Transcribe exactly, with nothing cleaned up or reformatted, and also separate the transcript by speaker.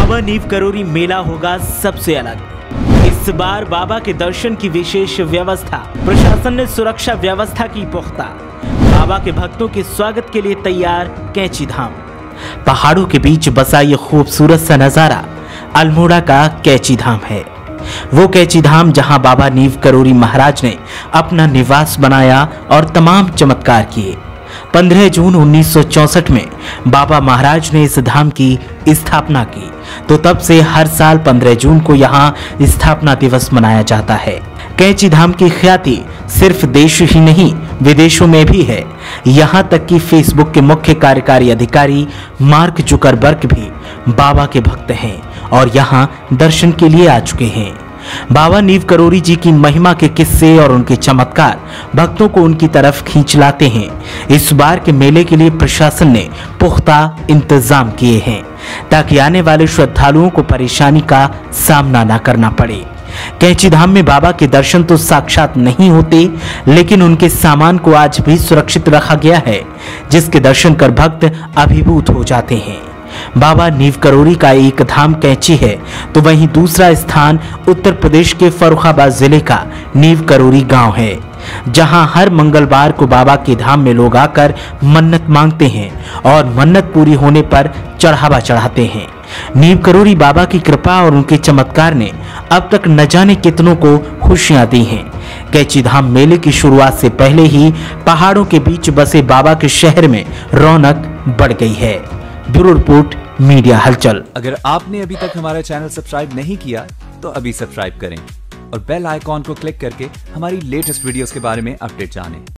Speaker 1: बाबा नीव करोरी मेला होगा सबसे अलग। इस बार बाबा के दर्शन की विशेष व्यवस्था, प्रशासन ने सुरक्षा व्यवस्था की पुख्ता। बाबा के भक्तों के स्वागत के लिए तैयार कैंची धाम। पहाड़ों के बीच बसा ये खूबसूरत सा नजारा अल्मोड़ा का कैंची धाम है। वो कैंची धाम जहां बाबा नीव करोरी महाराज ने अपना निवास बनाया और तमाम चमत्कार किए। पंद्रह जून उन्नीस सौ चौसठ में बाबा महाराज ने इस धाम की स्थापना की, तो तब से हर साल पंद्रह जून को यहाँ स्थापना दिवस मनाया जाता है। कैंची धाम की ख्याति सिर्फ देश ही नहीं विदेशों में भी है। यहाँ तक कि फेसबुक के मुख्य कार्यकारी अधिकारी मार्क जुकरबर्ग भी बाबा के भक्त हैं और यहाँ दर्शन के लिए आ चुके हैं। बाबा नीव करोरी जी की महिमा के किस्से और उनके चमत्कार भक्तों को उनकी तरफ खींच लाते हैं। इस बार के मेले के लिए प्रशासन ने पुख्ता इंतजाम किए हैं ताकि आने वाले श्रद्धालुओं को परेशानी का सामना न करना पड़े। कैंची धाम में बाबा के दर्शन तो साक्षात नहीं होते, लेकिन उनके सामान को आज भी सुरक्षित रखा गया है, जिसके दर्शन कर भक्त अभिभूत हो जाते हैं। बाबा नीव करोरी का एक धाम कैंची है, तो वहीं दूसरा स्थान उत्तर प्रदेश के फर्रुखाबाद जिले का नीव करोरी गांव है, जहां हर मंगलवार को बाबा के धाम में लोग आकर मन्नत मांगते हैं और मन्नत पूरी होने पर चढ़ावा चढ़ाते हैं। नीव करोरी बाबा की कृपा और उनके चमत्कार ने अब तक न जाने कितनों को खुशियां दी हैं। कैंची धाम मेले की शुरुआत से पहले ही पहाड़ों के बीच बसे बाबा के शहर में रौनक बढ़ गई है। ब्यूरो रिपोर्ट, मीडिया हलचल।
Speaker 2: अगर आपने अभी तक हमारा चैनल सब्सक्राइब नहीं किया तो अभी सब्सक्राइब करें और बेल आइकॉन को क्लिक करके हमारी लेटेस्ट वीडियोस के बारे में अपडेट जानें।